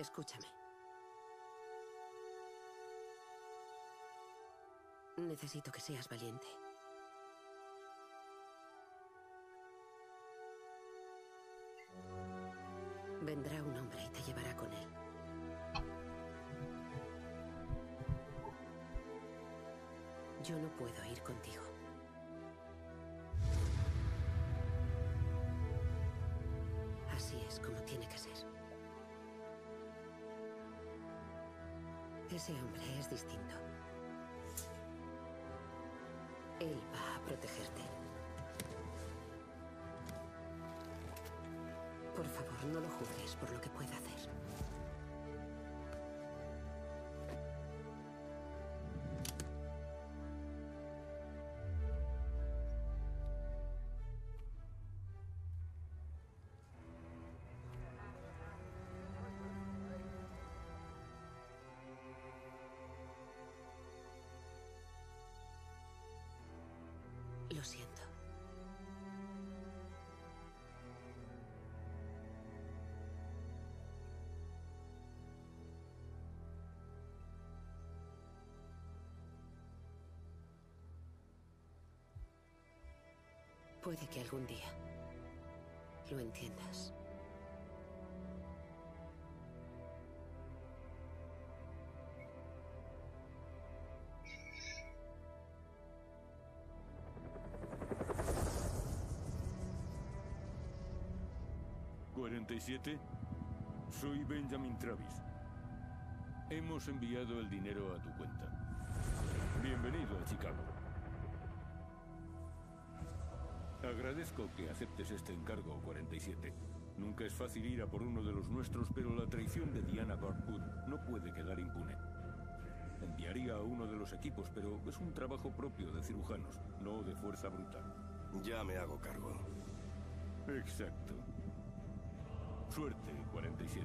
Escúchame. Necesito que seas valiente. Vendrá un hombre y te llevará con él. Yo no puedo ir contigo. Así es como tiene que ser. Ese hombre es distinto. Él va a protegerte. Por favor, no lo juzgues por lo que pueda hacer. Lo siento. Puede que algún día lo entiendas. ¿47? Soy Benjamin Travis. Hemos enviado el dinero a tu cuenta. Bienvenido a Chicago. Agradezco que aceptes este encargo, 47. Nunca es fácil ir a por uno de los nuestros, pero la traición de Diana Barkwood no puede quedar impune. Enviaría a uno de los equipos, pero es un trabajo propio de cirujanos, no de fuerza bruta. Ya me hago cargo. Exacto. Suerte, 47.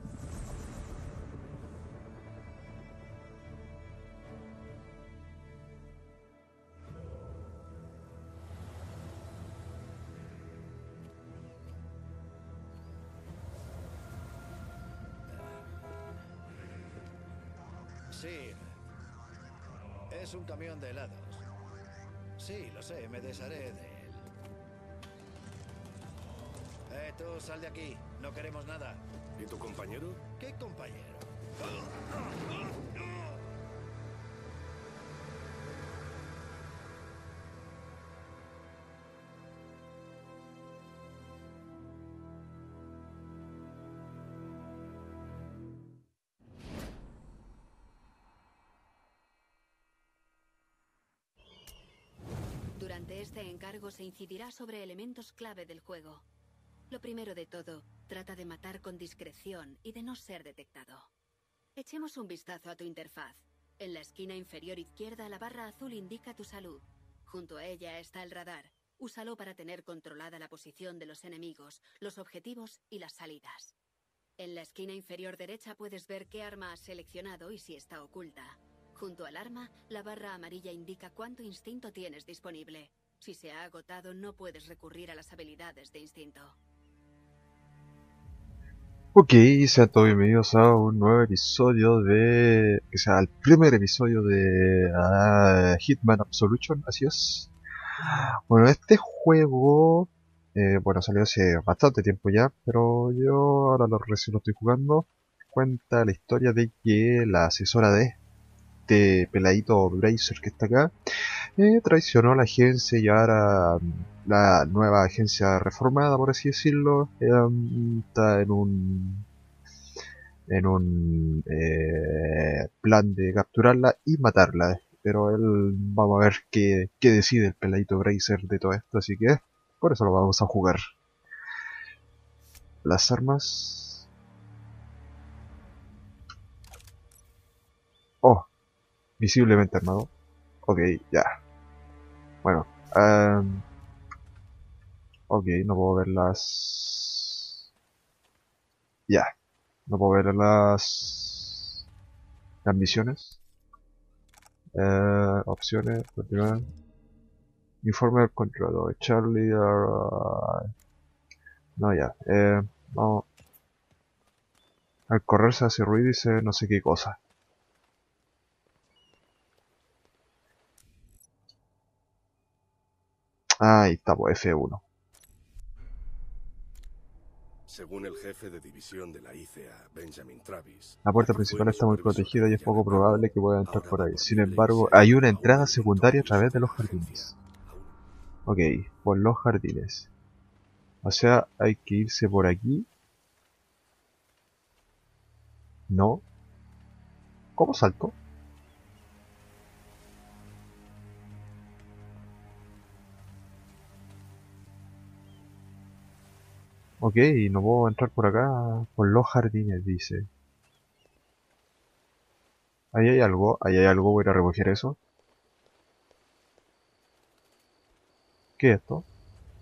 Sí. Es un camión de helados. Sí, lo sé, me desharé de él. Tú, sal de aquí. No queremos nada. ¿Y tu compañero? ¿Qué compañero? Durante este encargo se incidirá sobre elementos clave del juego. Lo primero de todo, trata de matar con discreción y de no ser detectado. Echemos un vistazo a tu interfaz. En la esquina inferior izquierda, la barra azul indica tu salud. Junto a ella está el radar. Úsalo para tener controlada la posición de los enemigos, los objetivos y las salidas. En la esquina inferior derecha puedes ver qué arma has seleccionado y si está oculta. Junto al arma, la barra amarilla indica cuánto instinto tienes disponible. Si se ha agotado, no puedes recurrir a las habilidades de instinto. Ok, sean todos bienvenidos a un nuevo episodio de... que sea el primer episodio de Hitman Absolution, así es. Bueno, este juego, bueno, salió hace bastante tiempo ya, pero yo ahora recién lo estoy jugando. Cuenta la historia de que la asesora de este peladito Bracer que está acá, traicionó a la agencia y ahora la nueva agencia reformada, por así decirlo, está en un plan de capturarla y matarla. Pero él, vamos a ver qué decide el peladito Bracer de todo esto, así que por eso lo vamos a jugar. Las armas. Oh, visiblemente armado. Ok, ya. Bueno, ok, no puedo ver las... Ya, no puedo ver las misiones. Opciones, continuar. Informe del controlador, Charlie... no, ya, vamos... Al correr se hace ruido y dice no sé qué cosa. Ahí está, pues F1. Según el jefe de división de la ICA, Benjamin Travis, La puerta el principal juego está muy supervisor protegida y de es poco Diana probable Cargo que pueda entrar ahora por va ahí. por Sin libre y embargo, será hay una a un entrada elemento secundaria a través de de los la agencia. jardines. Ok, por los jardines. O sea, hay que irse por aquí. No. ¿Cómo salto? Ok, no puedo entrar por acá. Por los jardines, dice. Ahí hay algo. Ahí hay algo. Voy a ir a recoger eso. ¿Qué es esto?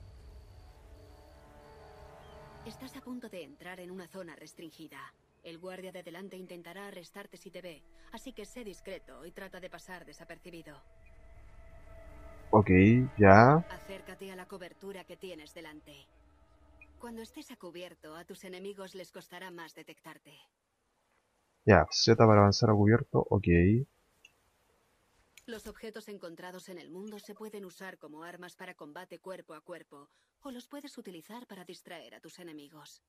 Estás a punto de entrar en una zona restringida. El guardia de delante intentará arrestarte si te ve, así que sé discreto y trata de pasar desapercibido. Ok, ya. Acércate a la cobertura que tienes delante. Cuando estés a cubierto, a tus enemigos les costará más detectarte. Ya, Z para avanzar a cubierto. Ok. Los objetos encontrados en el mundo se pueden usar como armas para combate cuerpo a cuerpo, o los puedes utilizar para distraer a tus enemigos.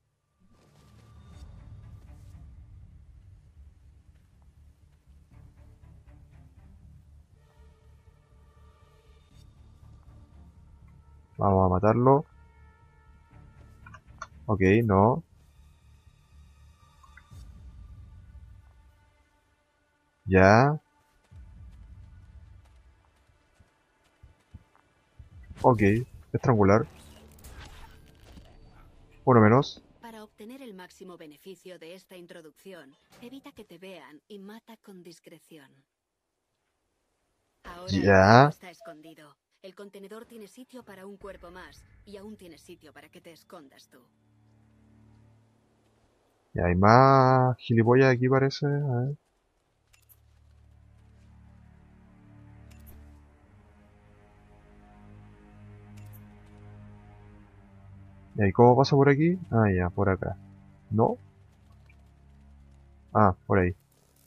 Vamos a matarlo. Ok, no. Ya. Ok, estrangular. Uno menos. Para obtener el máximo beneficio de esta introducción, evita que te vean y mata con discreción. Ahora el cuerpo Ya. está escondido. El contenedor tiene sitio para un cuerpo más y aún tienes sitio para que te escondas tú. Ya hay más gilipollas aquí parece. A ver. ¿Y ahí cómo paso por aquí? Ah, ya, por acá. ¿No? Ah, por ahí.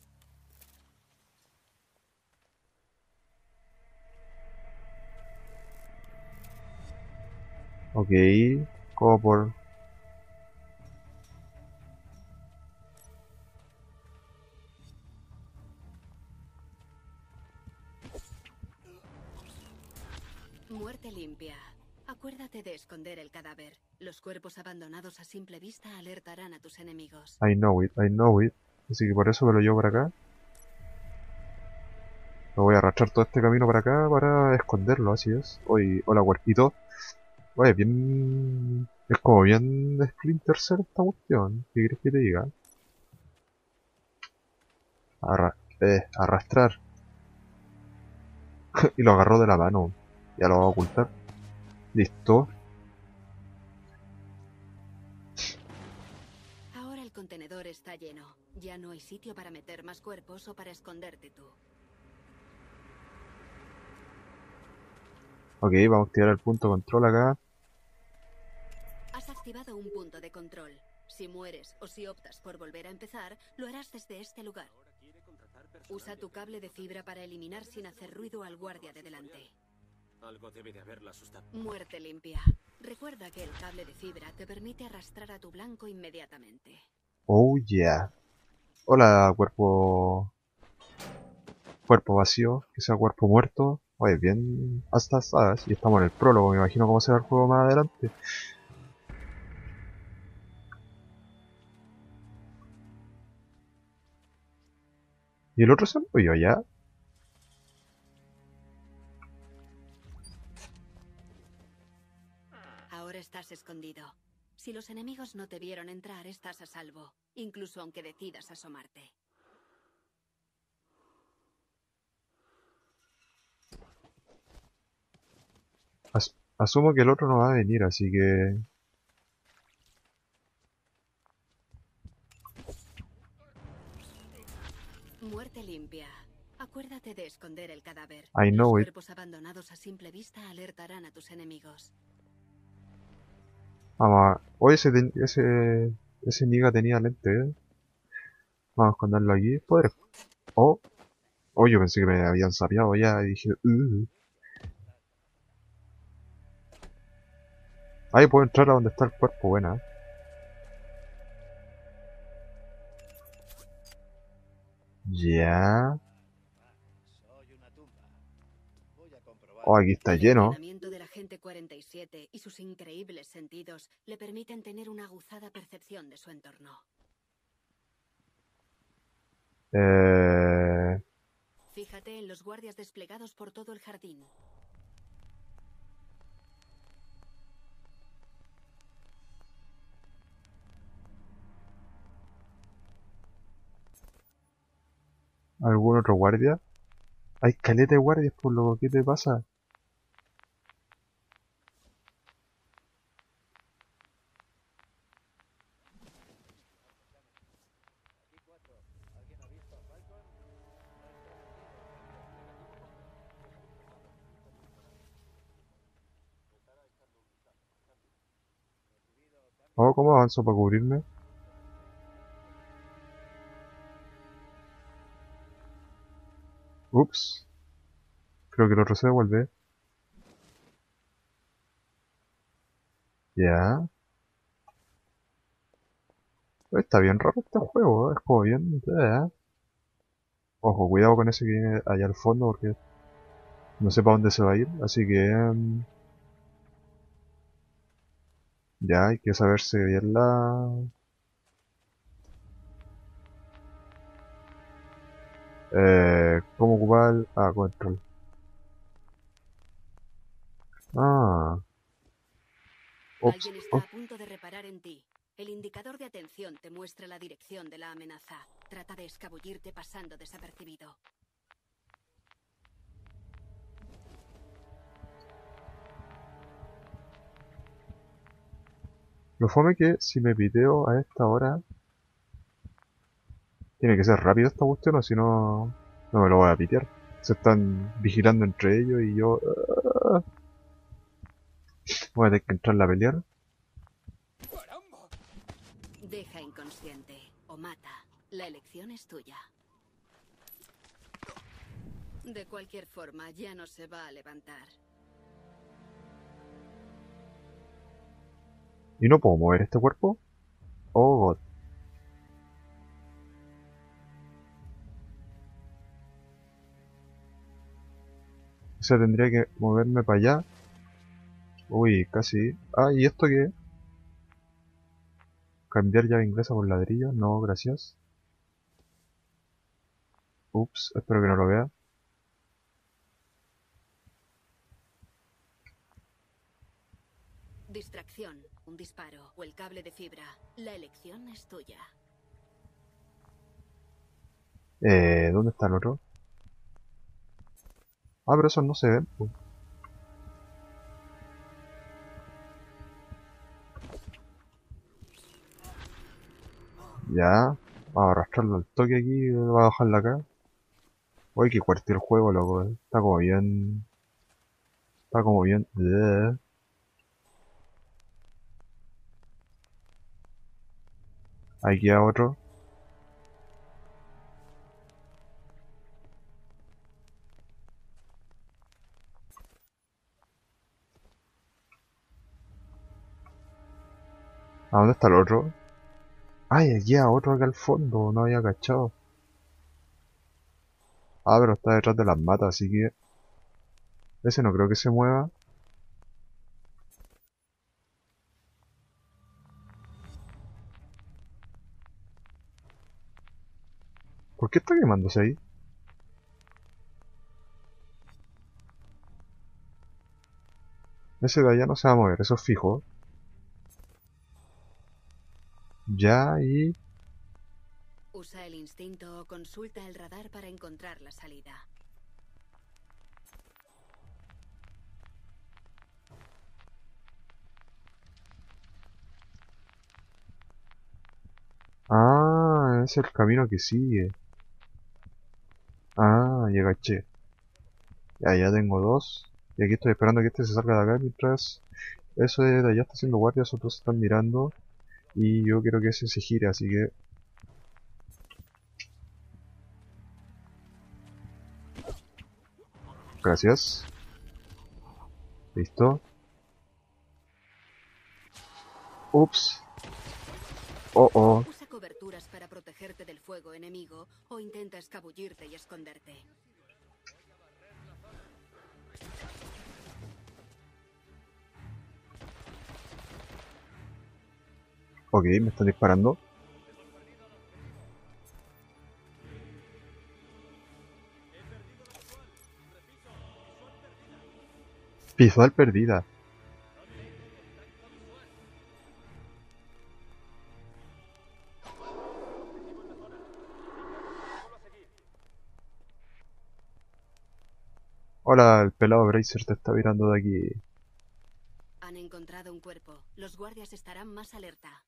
Ok. ¿Cómo por...? Muerte limpia. Acuérdate de esconder el cadáver. Los cuerpos abandonados a simple vista alertarán a tus enemigos. I know it, I know it. Así que por eso me lo llevo para acá. Lo voy a arrastrar todo este camino para acá para esconderlo, así es. Oye, hola cuerpito. Oye, bien... Es como bien de Splinter Cell esta cuestión. ¿Qué quieres que te diga? Arrastrar. Y lo agarró de la mano. Ya lo va a ocultar. Listo. Ahora el contenedor está lleno. Ya no hay sitio para meter más cuerpos o para esconderte tú. Ok, vamos a activar el punto control acá. Has activado un punto de control. Si mueres o si optas por volver a empezar, lo harás desde este lugar. Usa tu cable de fibra para eliminar sin hacer ruido al guardia de delante. Algo debe de haberla asustado. Muerte limpia. Recuerda que el cable de fibra te permite arrastrar a tu blanco inmediatamente. Oh yeah. Hola cuerpo... Cuerpo vacío, que sea cuerpo muerto. Oye, bien hasta sabes. Y estamos en el prólogo, me imagino cómo será el juego más adelante. ¿Y el otro se murió ya? Ahora estás escondido. Si los enemigos no te vieron entrar, estás a salvo, incluso aunque decidas asomarte. Asumo que el otro no va a venir, así que... Muerte limpia. Acuérdate de esconder el cadáver. I Los know it. cuerpos abandonados a simple vista alertarán a tus enemigos. Vamos a... Oye, ese... Ese Niga tenía lente, Vamos a esconderlo aquí. Poder. Oh. Oh, yo pensé que me habían sapeado ya y dije, Ahí puedo entrar a donde está el cuerpo, buena. Ya. Soy una tumba. Voy a comprobar. Oh, aquí está El lleno. entrenamiento del agente 47 y sus increíbles sentidos le permiten tener una aguzada percepción de su entorno. Fíjate en los guardias desplegados por todo el jardín. ¿Algún otro guardia? Hay caleta de guardias, por lo que te pasa. Oh, ¿cómo avanzo para cubrirme? Ups. Creo que el otro se devuelve. Ya. Está bien raro este juego, es como bien... Ojo, cuidado con ese que viene allá al fondo porque no sé para dónde se va a ir, así que... ya, hay que saberse bien ¿cómo ocupar el... control. Ups. Alguien está a punto de reparar en ti. El indicador de atención te muestra la dirección de la amenaza. Trata de escabullirte pasando desapercibido. Lo fome que si me piteo a esta hora... Tiene que ser rápido esta cuestión o si no... No me lo voy a pitear. Se están vigilando entre ellos y yo... voy a tener que entrarla a pelear. Deja inconsciente o mata. La elección es tuya. De cualquier forma, ya no se va a levantar. ¿Y no puedo mover este cuerpo? Oh, God. O sea, tendría que moverme para allá. Uy, casi. Ah, ¿y esto qué? ¿Cambiar llave inglesa por ladrillo? No, gracias. Ups, espero que no lo vea. Distracción, un disparo o el cable de fibra. La elección es tuya. ¿Dónde está el otro? Ah, pero esos no se ven, pues. Ya, vamos a arrastrarlo al toque aquí y va a bajarla acá. Uy, que cuarto el juego, loco. Está como bien... Está como bien... Ahí queda otro. ¿A dónde está el otro? Ay, aquí queda otro acá al fondo, no había cachado. Ah, pero está detrás de las matas, así que... Ese no creo que se mueva. ¿Por qué está quemándose ahí? Ese de allá no se va a mover, eso es fijo. Ya, y... Usa el instinto o consulta el radar para encontrar la salida. Ah, es el camino que sigue. Ah, ya caché. Ya tengo dos. Y aquí estoy esperando que este se salga de acá mientras... Eso de allá está haciendo guardia, los otros se están mirando. Y yo quiero que ese se gire, así que... Gracias. Listo. Ups. Oh, oh. Usa coberturas para protegerte del fuego enemigo o intenta escabullirte y esconderte. Ok, me están disparando. Visual perdida. Hola, el pelado Bracer te está mirando de aquí. Han encontrado un cuerpo. Los guardias estarán más alerta.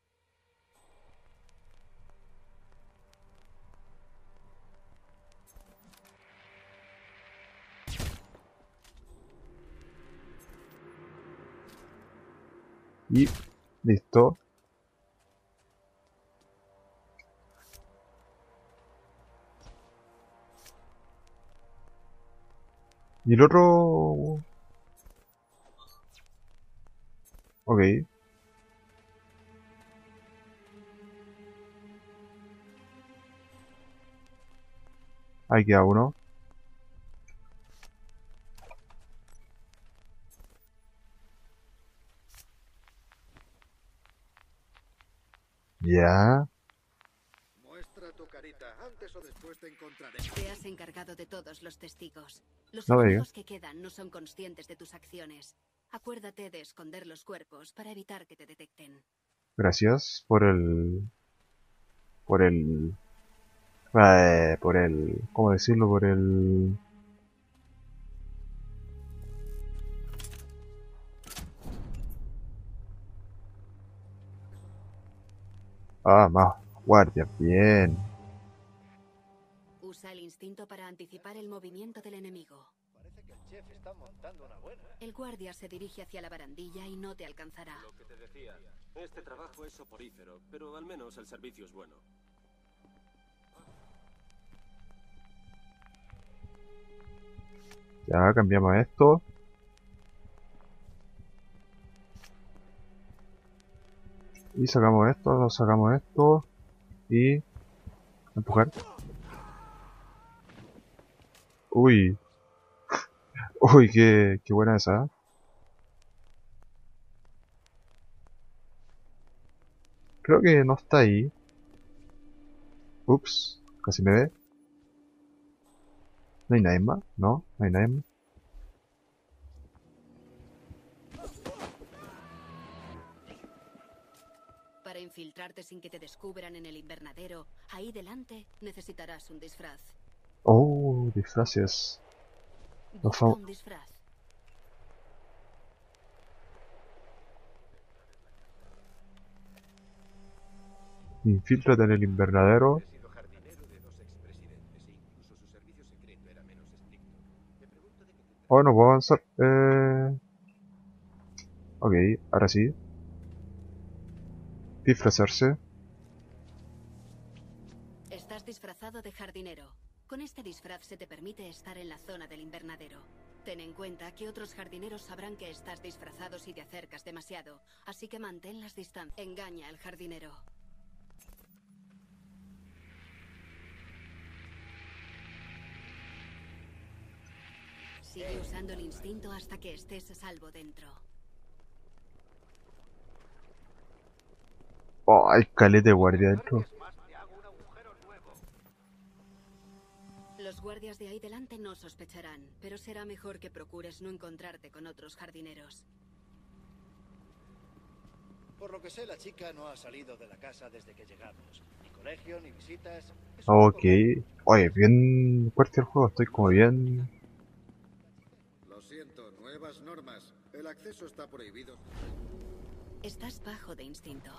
Y listo. Y el otro... Ok. Ahí queda uno. Ya. Muestra tu carita. Antes o después te encontraré. Te has encargado de todos los testigos. Los No me enemigos que quedan no son conscientes de tus acciones. Acuérdate de esconder los cuerpos para evitar que te detecten. Gracias por el... ¿Cómo decirlo? Por el... Ah, más guardias, bien. Usa el instinto para anticipar el movimiento del enemigo. Parece que el chef está montando una buena. El guardia se dirige hacia la barandilla y no te alcanzará. Lo que te decía, este trabajo es soporífero, pero al menos el servicio es bueno. Ya, cambiamos esto. Y sacamos esto, y... empujar. Uy. Uy, qué buena esa. Creo que no está ahí. Ups, casi me ve. ¿No hay nadie más? No, no hay nadie más. Para infiltrarte sin que te descubran en el invernadero, ahí delante necesitarás un disfraz. Oh, disfraces. Busca un disfraz. Infíltrate en el invernadero. He sido jardinero de dos expresidentes e incluso su servicio secreto era menos estricto. Me pregunto de qué te Oh, no puedo avanzar. Ok, ahora sí. Disfrazarse. Estás disfrazado de jardinero. Con este disfraz se te permite estar en la zona del invernadero. Ten en cuenta que otros jardineros sabrán que estás disfrazado si te acercas demasiado, así que mantén las distancias. Engaña al jardinero. Sigue usando el instinto hasta que estés a salvo dentro. Oh, hay caleta de guardia dentro. Los guardias de ahí delante no sospecharán, pero será mejor que procures no encontrarte con otros jardineros. Por lo que sé, la chica no ha salido de la casa desde que llegamos. Ni colegio, ni visitas. Es un Ok. poco- Oye, bien fuerte el juego, estoy como bien... Lo siento, nuevas normas. El acceso está prohibido. Estás bajo de instinto.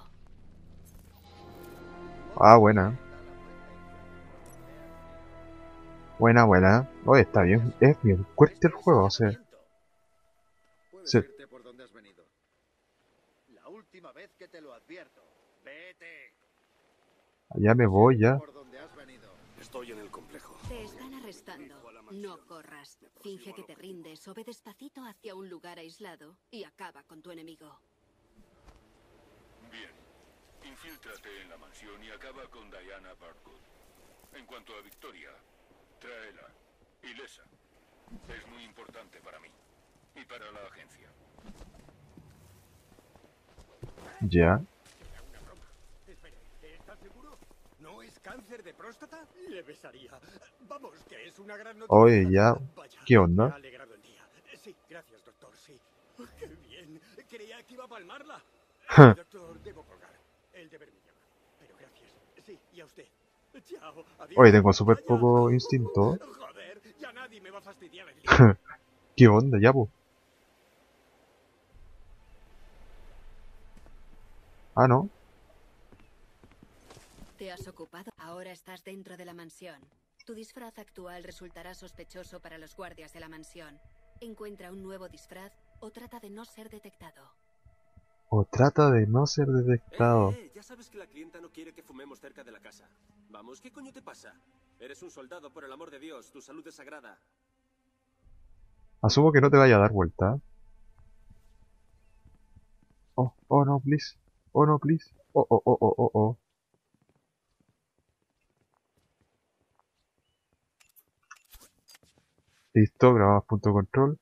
Ah, buena. Buena. Oye, está bien. Es bien fuerte el juego, o sea... Puedes Sí. irte por donde has venido. La última última vez que te lo advierto. Vete. Ya me voy, ya. Por donde has venido. Estoy en el complejo. Te están arrestando. No corras. Finge que te rindes o ve despacito hacia un lugar aislado y acaba con tu enemigo. Bien. Infíltrate en la mansión y acaba con Diana Barkwood. En cuanto a Victoria, tráela. Ilesa. Es muy importante para mí. Y para la agencia. Ya. Espere, ¿estás seguro? ¿No es cáncer de próstata? Le besaría. Vamos, que es una gran noticia. Oye, ya. Vaya, ¿Qué me ha onda? alegrado el día. Sí, gracias, doctor, sí. ¡Qué bien! Creía que iba a palmarla. Doctor, debo colgar. El deber me llama. Pero gracias. Sí, y a usted. Chao. Adiós. Oye, tengo súper Vaya. poco instinto. Joder, ya nadie me va a fastidiar el día. ¿Qué onda, ya, po? Ah, no. Te has ocupado. Ahora estás dentro de la mansión. Tu disfraz actual resultará sospechoso para los guardias de la mansión. Encuentra un nuevo disfraz o trata de no ser detectado. O trata de no ser detectado. Ya sabes que la clienta no quiere que fumemos cerca de la casa. Vamos, ¿qué coño te pasa? Eres un soldado, por el amor de Dios. Tu salud es sagrada. Asumo que no te vaya a dar vuelta. Oh, oh no, please. Oh no, please. Oh, oh, oh, oh, oh, oh. Listo, grabamos punto control.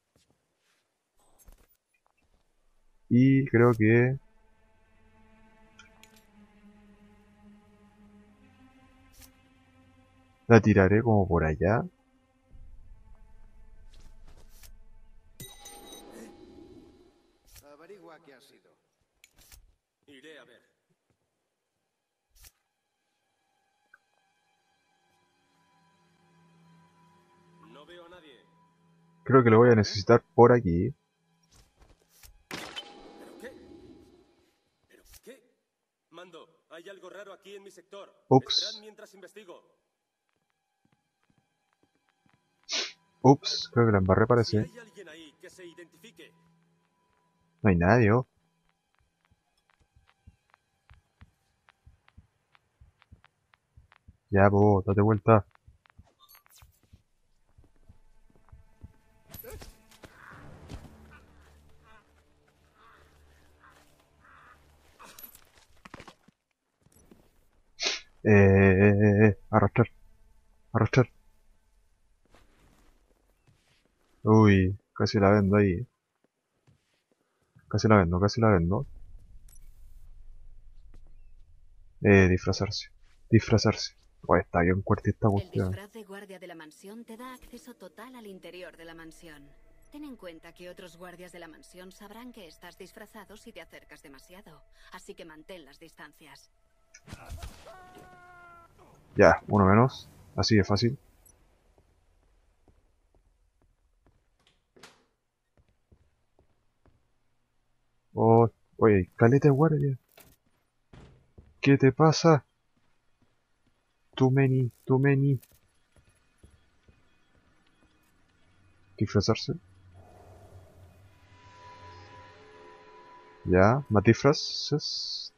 Y creo que... la tiraré como por allá. Averigua qué ha sido. Iré a ver. No veo a nadie. Creo que lo voy a necesitar por aquí. ¿Pero qué? ¿Pero qué? Mando, hay algo raro aquí en mi sector. Ups. Esperad mientras investigo. Ups, creo que la embarré Si parece. hay alguien ahí, que se identifique. No hay nadie, oh. Ya, po, date vuelta. Arrastrar. Arrastrar. Uy, casi la vendo ahí. Casi la vendo, casi la vendo. Disfrazarse. Disfrazarse. Pues está bien cuerti esta El cuestión. disfraz de guardia de la mansión te da acceso total al interior de la mansión. Ten en cuenta que otros guardias de la mansión sabrán que estás disfrazado si te acercas demasiado, así que mantén las distancias. Ya, uno menos. Así de fácil. Oh, oye, caleta de guardia. ¿Qué te pasa? Too many, too many. Disfrazarse. Ya, más disfraces.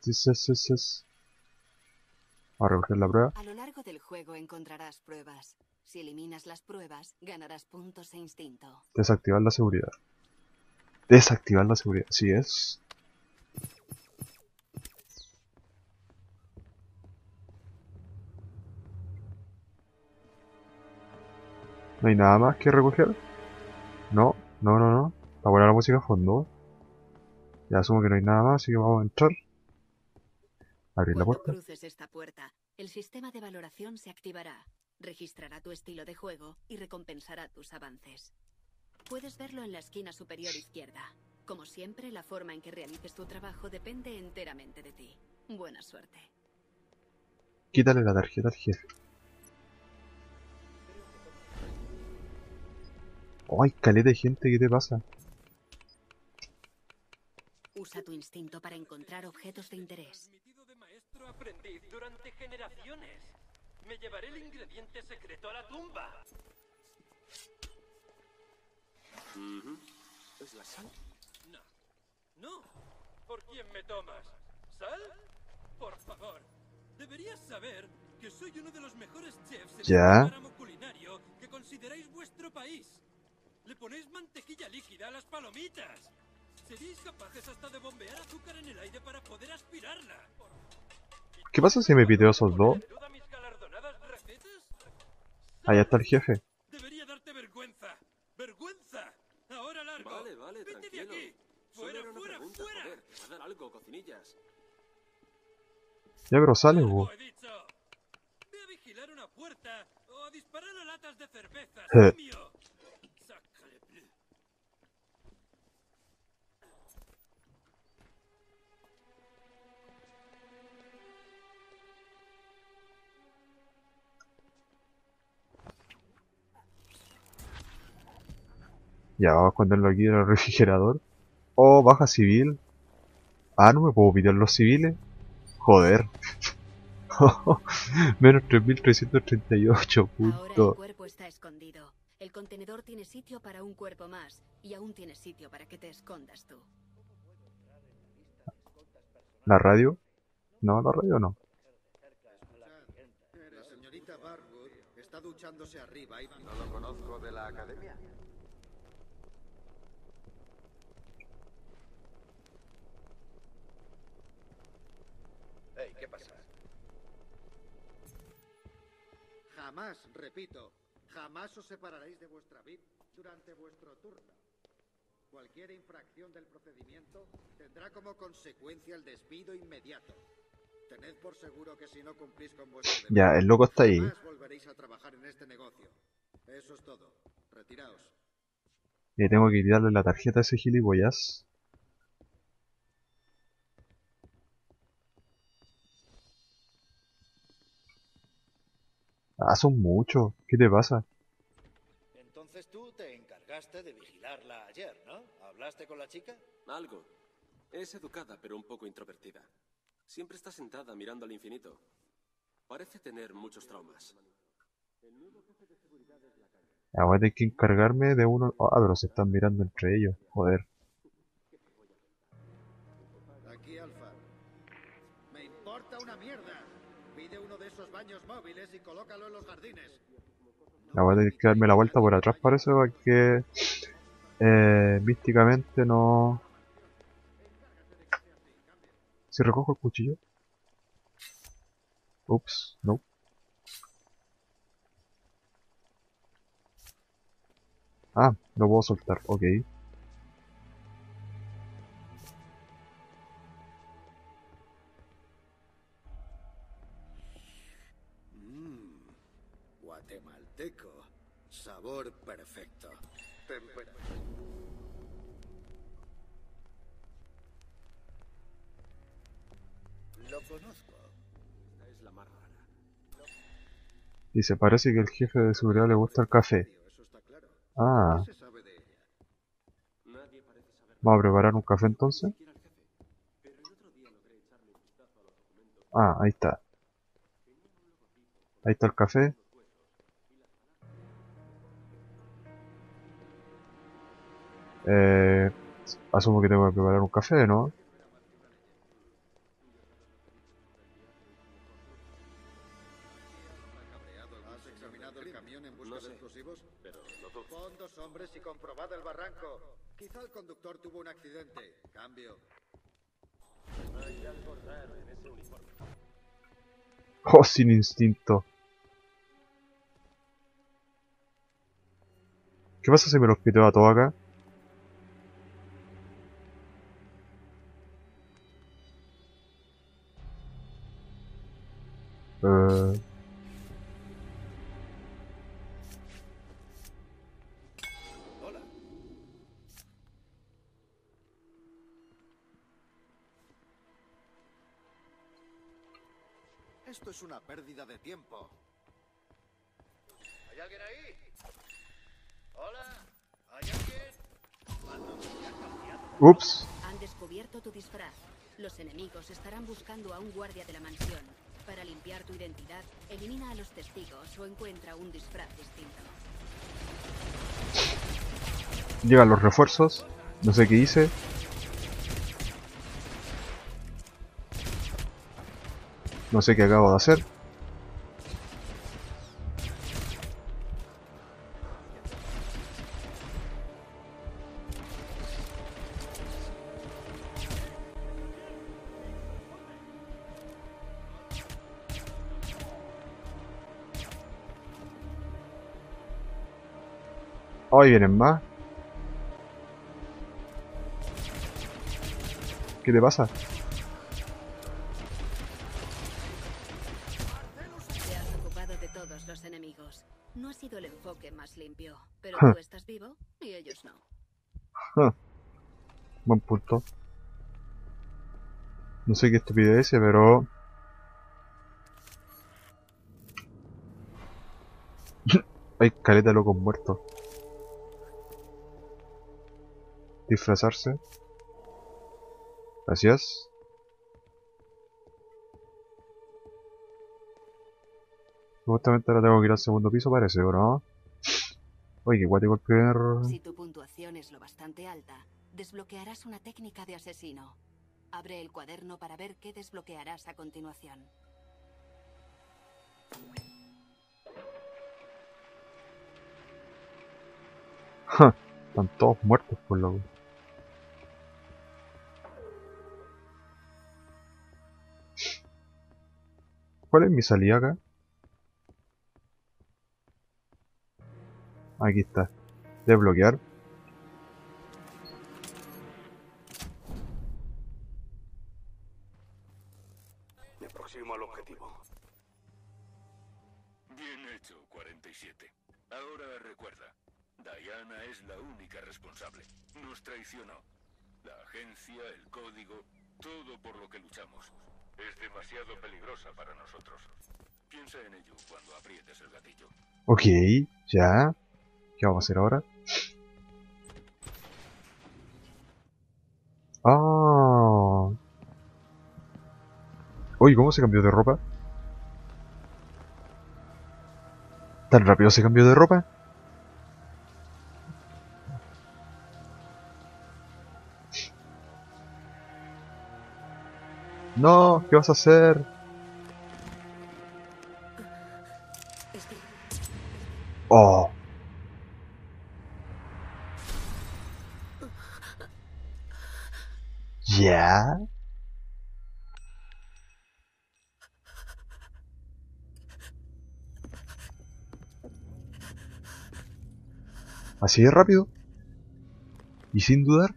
Vamos a recoger la prueba. A lo largo del juego encontrarás pruebas. Si eliminas las pruebas, ganarás puntos e instinto. Desactivar la seguridad. Desactivar la seguridad. Sí es. ¿No hay nada más que recoger? No, no, no, no. Está buena la música a fondo. Ya asumo que no hay nada más, así que vamos a entrar. Abrir la Cuando puerta. cruces esta puerta, el sistema de valoración se activará, registrará tu estilo de juego y recompensará tus avances. Puedes verlo en la esquina superior izquierda. Como siempre, la forma en que realices tu trabajo depende enteramente de ti. Buena suerte. Quítale la tarjeta al jefe. ¡Ay, caleta de gente! ¿Qué te pasa? Usa tu instinto para encontrar objetos de interés. Transmitido de maestro a aprendiz durante generaciones. Me llevaré el ingrediente secreto a la tumba. ¿Es la sal? No. No. ¿Por quién me tomas? ¿Sal? Por favor. Deberías saber que soy uno de los mejores chefs en Ya. este ramo culinario que consideráis vuestro país. Le ponéis mantequilla líquida a las palomitas. Seríais capaces hasta de bombear azúcar en el aire para poder aspirarla. ¿Qué pasa si me pidió esos dos? ¿En duda mis galardonadas recetas? Allá está el jefe. Debería darte vergüenza. ¡Vergüenza! Ahora largo. Vale, vale, Vete de tranquilo. aquí. Solo Fuera, era una fuera, pregunta, fuera. joder. Te va a dar algo, cocinillas. Ya, pero sale, Largo, bo. he dicho. Ve a vigilar una puerta o a disparar a latas de cerveza, Je. simio. Sácale. Ya, vamos a esconderlo aquí en el refrigerador. Oh, baja civil. Ah, no me puedo pillar los civiles. Joder. Menos 3338 Ahora el puntos. cuerpo está escondido. El contenedor tiene sitio para un cuerpo más. Y aún tiene sitio para que te escondas tú. ¿La radio? No, la radio no. La señorita Barwood está duchándose arriba y... No lo conozco de la academia. Hey, ¿qué pasa? Jamás, repito, jamás os separaréis de vuestra VIP durante vuestro turno. Cualquier infracción del procedimiento tendrá como consecuencia el despido inmediato. Tened por seguro que si no cumplís con vuestro deber, Ya, el loco está ahí. jamás volveréis a trabajar en este negocio. Eso es todo. Retiraos. Y tengo que quitarle la tarjeta a ese gilipollas. Ah, son muchos. ¿Qué te pasa? Entonces tú te encargaste de vigilarla ayer, ¿no? ¿Hablaste con la chica? Algo. Es educada, pero un poco introvertida. Siempre está sentada mirando al infinito. Parece tener muchos traumas. Ya, voy a tener que encargarme de uno. Ah, pero se están mirando entre ellos. Joder. Aquí, Alfa. Me importa una mierda. Pide uno de esos baños móviles y colócalo en los jardines. Ya, voy a tener que darme la vuelta por atrás, parece, para que místicamente no... Si recojo el cuchillo. Ups, no. Ah, lo puedo soltar, ok. Guatemalteco. Sabor perfecto. Lo conozco. Esta es la más rara. Dice, parece que el jefe de seguridad le gusta el café. Eso está claro. Ah, ¿Qué se sabe de ella? Nadie parece saber ¿vamos a preparar un café entonces? siquiera al jefe. Pero el otro día logré echarle un vistazo a los documentos. Ah, ahí está. Ahí está el café. Asumo que tengo que preparar un café, ¿no? ¿Has examinado el camión en busca No sé. de explosivos? Pero lo dudo. Pon dos hombres y comprobad el barranco. Quizá el conductor tuvo un accidente. Cambio. Hay algo raro en ese uniforme. Oh, sin instinto. ¿Qué pasa si me los piteo a todos acá? Hola. Esto es una pérdida de tiempo. ¿Hay alguien ahí? Hola. ¿Hay alguien? Ups. Han descubierto tu disfraz. Los enemigos estarán buscando a un guardia de la mansión. Para limpiar tu identidad, elimina a los testigos o encuentra un disfraz distinto. Llegan los refuerzos. No sé qué hice. No sé qué acabo de hacer. Hoy vienen más. ¿Qué te pasa? Te has ocupado de todos los enemigos. No ha sido el enfoque más limpio, pero Huh. tú estás vivo y ellos no. Buen punto. No sé qué estupidez, pero... Hay caleta de locos muertos. Disfrazarse. Gracias. Supuestamente ahora tengo que ir al segundo piso, parece, ¿o no? Oye, qué guático el primer... Si tu puntuación es lo bastante alta, desbloquearás una técnica de asesino. Abre el cuaderno para ver qué desbloquearás a continuación. Ja, están todos muertos por loco. ¿Cuál es mi salida acá? Aquí está. Desbloquear. Me aproximo al objetivo. Bien hecho, 47. Ahora recuerda, Diana es la única responsable. Nos traicionó. La agencia, el código, todo por lo que luchamos. Es demasiado peligrosa para nosotros. Piensa en ello cuando aprietes el gatillo. Ok, ya. ¿Qué vamos a hacer ahora? Ah. Uy, ¿cómo se cambió de ropa? ¿Tan rápido se cambió de ropa? No, ¿qué vas a hacer? Oh. ¿Ya? ¿Así de rápido? ¿Y sin dudar?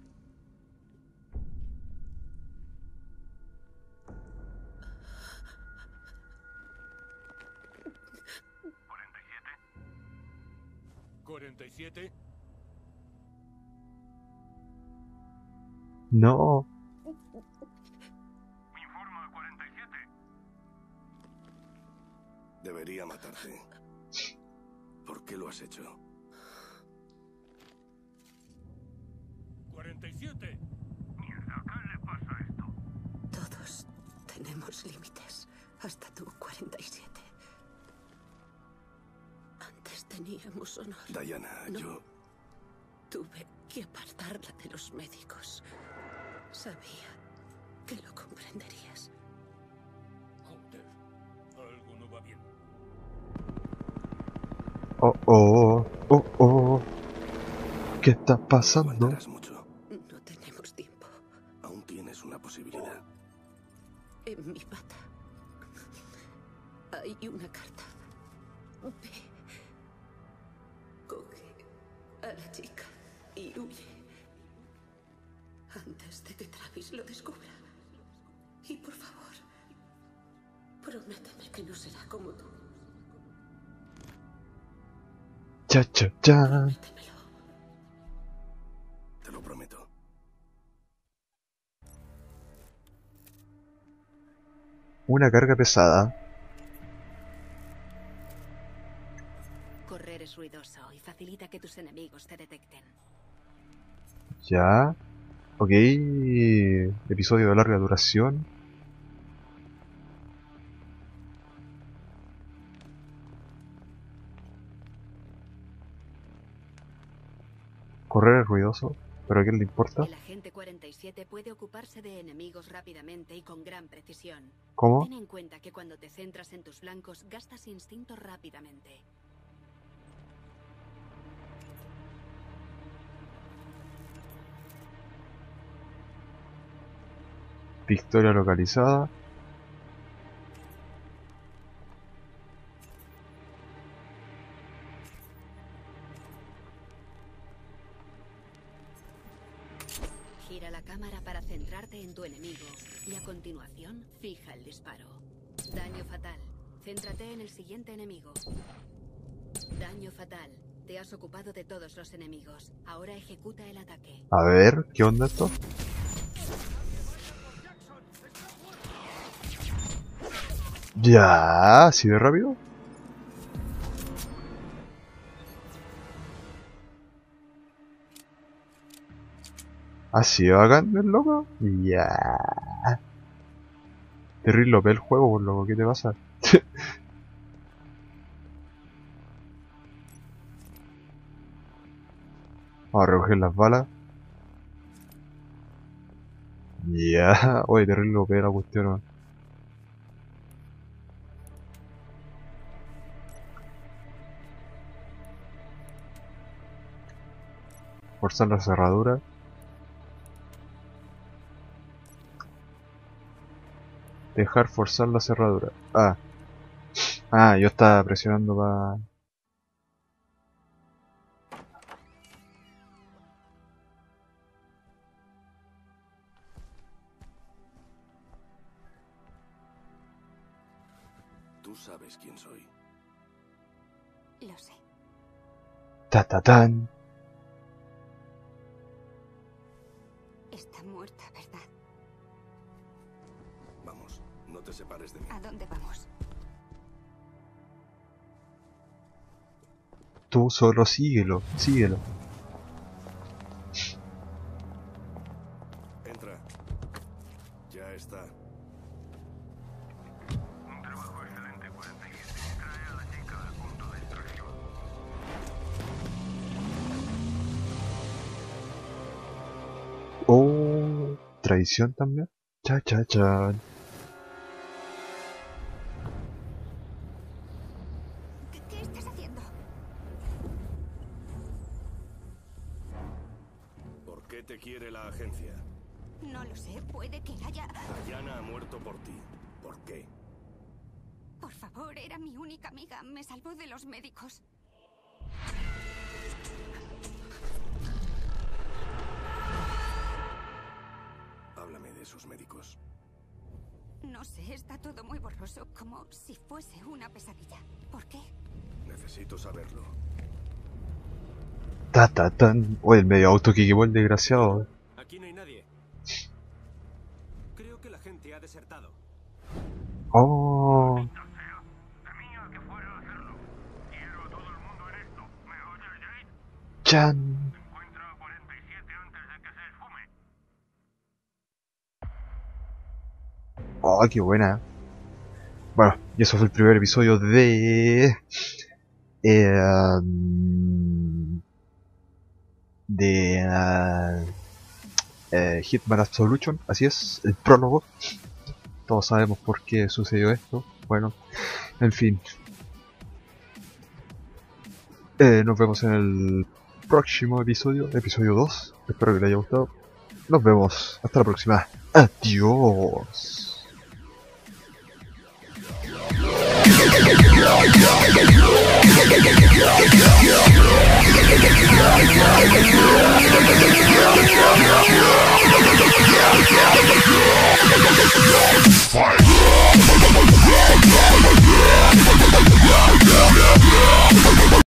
¿47? No. Me informa 47. Debería matarte. ¿Por qué lo has hecho? 47. Mierda, ¿qué le pasa a esto? Todos tenemos límites. Hasta tú, 47. Antes teníamos honor. Diana, No. yo... Tuve que apartarla de los médicos. Sabía que lo comprenderías. Joder, algo no va bien. Oh, oh, oh, oh. ¿Qué está pasando? Aguantarás mucho. No tenemos tiempo. Aún tienes una posibilidad. En mi bata hay una carta. Ve. Coge a la chica y huye. Antes de que Travis lo descubra. Y por favor, prométeme que no será como tú. Cha, cha, cha. Prométemelo. Te lo prometo. Una carga pesada. Correr es ruidoso y facilita que tus enemigos te detecten. Ya. Ok. Episodio de larga duración. Correr es ruidoso. ¿Pero a quién le importa? El agente 47 puede ocuparse de enemigos rápidamente y con gran precisión. ¿Cómo? Ten en cuenta que cuando te centras en tus blancos, gastas instinto rápidamente. Victoria localizada. Gira la cámara para centrarte en tu enemigo y a continuación fija el disparo. Daño fatal. Céntrate en el siguiente enemigo. Daño fatal. Te has ocupado de todos los enemigos. Ahora ejecuta el ataque. A ver, ¿qué onda esto? Ya, así de rápido. Así de bacán el loco. Ya. Terrible OP el juego, por loco, ¿qué te pasa? Vamos a recoger las balas. Ya, oye, terrible OP la cuestión, ¿no? Forzar la cerradura. Dejar forzar la cerradura. Yo estaba presionando para... Tú sabes quién soy. Lo sé. ¡Ta-ta-tan! Está muerta, ¿verdad? Vamos, no te separes de mí. ¿A dónde vamos? Tú solo síguelo, síguelo. Entra. Ya está. Un trabajo excelente, 47. Trae a la chica al punto de extracción. Oh, traición también. Cha cha cha. ¿Qué estás haciendo? ¿Por qué te quiere la agencia? No lo sé, puede que haya... Diana ha muerto por ti. ¿Por qué? Por favor, era mi única amiga. Me salvó de los médicos. Háblame de esos médicos. No sé, está todo muy borroso, como si fuese una pesadilla. ¿Por qué? Necesito saberlo. Ta-ta-tan. Oye, el medio auto que equivocó el desgraciado. Aquí no hay nadie. Creo que la gente ha desertado. Oh. Temía que fuera a hacerlo. Quiero a todo el mundo en esto. ¿Me oyes, Jade? Chan. Encuentra a 47 antes de que se esfume. Oh, qué buena. Bueno, y eso fue el primer episodio de... Hitman Absolution, así es, el prólogo. Todos sabemos por qué sucedió esto. Bueno, en fin. Nos vemos en el próximo episodio, episodio 2. Espero que les haya gustado. Nos vemos, hasta la próxima. Adiós.